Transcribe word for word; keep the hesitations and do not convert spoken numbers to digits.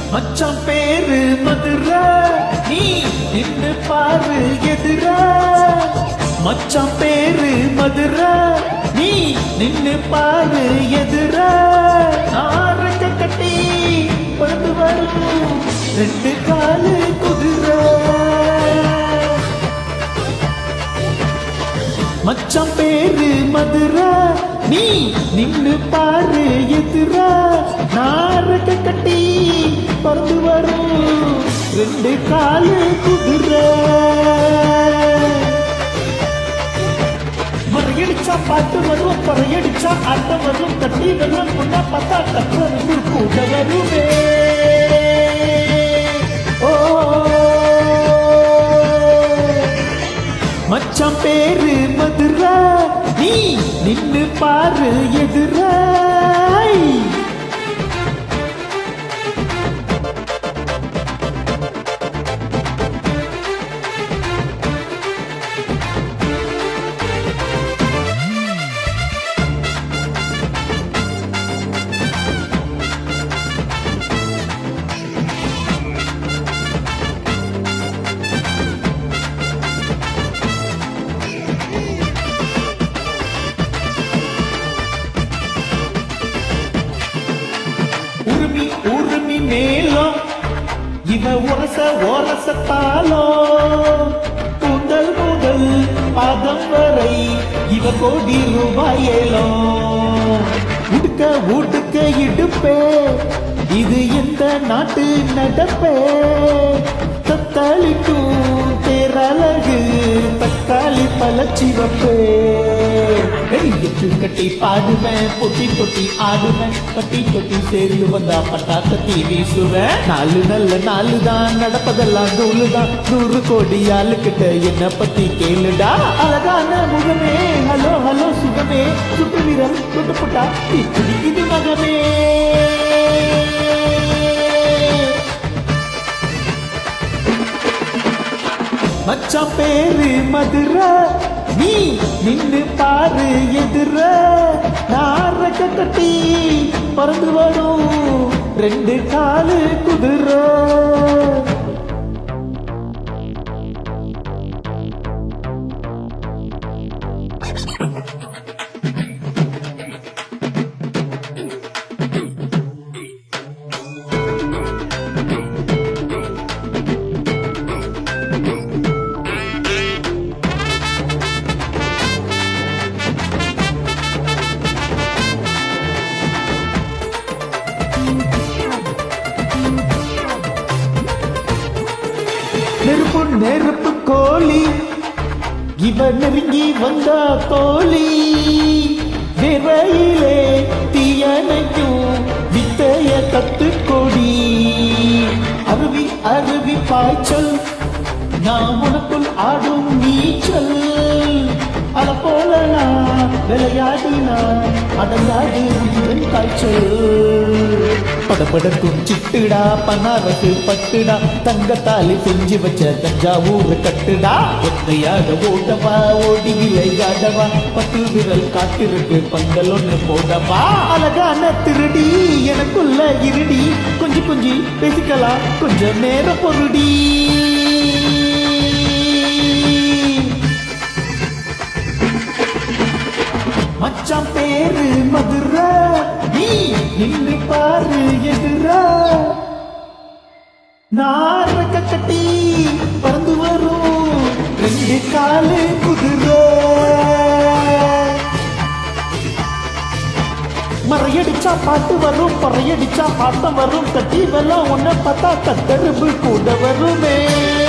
மச்சான் பேரு மதுரை நீ நின்னு பாரு எதிரா மச்சான் பேரு மதுரை நீ நின்னு பாரு எதிரா நாரக்க கட்டி பறந்து வரும் ரெண்டு காலு குதிரை மச்சான் பேரு மதுரை நீ நின்னு பாரு எதிரா நாரக்க கட்டி பறந்து வரும் ரெண்டு காலு குதிரை மறையடிச்சா பாட்டு வரும் பறையடிச்சா ஆட்டம் வரும் கட்டி வரும் பொண்ணா பார்த்தா கத்தருக்கு கூட வருமே ஓ மச்சான் பேரு மதுரை நீ நின்னு பாரு எதிரா உருமி உருமி மேலும் இவ உரச ஓரசத்தாலோ முதல் முதல் பாதம் வரை இவ கோடி ரூபாயேலோ உடுக்க உடுக்க இடுப்பே இது எந்த நாட்டு நடப்பே தத்தாளிக்கும் தேரழகு தக்காளி பழச்சிவப்பே எட்டு கட்டி பாடுவேன் பொட்டி பொட்டி ஆடுவேன் கட்டி தொட்டி சேர்ந்து வந்தா பட்டாக்கத்தி வீசுவேன் நாலு நல்ல நாலு தான் நடப்பதெல்லாம் நூலு தான் நூறு கோடி ஆளுக்கிட்ட என்ன பத்தி கேளுடா அழகான முகமே ஹலோ ஹலோ சுகமே சுட்டு வீரல் சுட்டு புட்டா இப்படி இது மகமே மச்சான் பேரு மதுரை நீ நின்னு பாரு எதிரா நாரக்க கட்டி பறந்து வரும் ரெண்டு காலு குதிரை நெருப்பு நெருப்பு கோழி இவ நெருங்கி வந்த தோழி விரையிலே தீயணைக்கும் வித்தைய கத்துக்கொடி அருவி அருவி பாய்ச்சல் நான் உனக்குள் ஆடும் நீச்சல் அத போல நான் விளையாடினா அடங்காது உயிரின் காய்ச்சல் படப்படக்கும் சிட்டுடா பனாரத்து பட்டுடா தங்கத்தாலி செஞ்சு வச்ச தஞ்சாவூர் கட்டுடா ஒத்தையாக ஓட்டவா ஓடி விளையாடவா பத்து விரல் காட்டிருக்கு பந்தல் ஒண்ணு போடவா அழகான திருடி எனக்குள்ள இருடி கொஞ்சி கொஞ்சி பேசிக்கலாம் கொஞ்சம் நேர பொருடி மச்சான் பேரு மதுரை நீ நின்னு பாரு எதிரா நாரக்க கட்டி பறந்து வரும் ரெண்டு காலு குதிரை மறையடிச்சா பாட்டு வரும் பறையடிச்சா ஆட்டம் வரும் கட்டி வெள்ளம் ஒன்ன பார்த்தா கத்தருப்பு கூட வருமே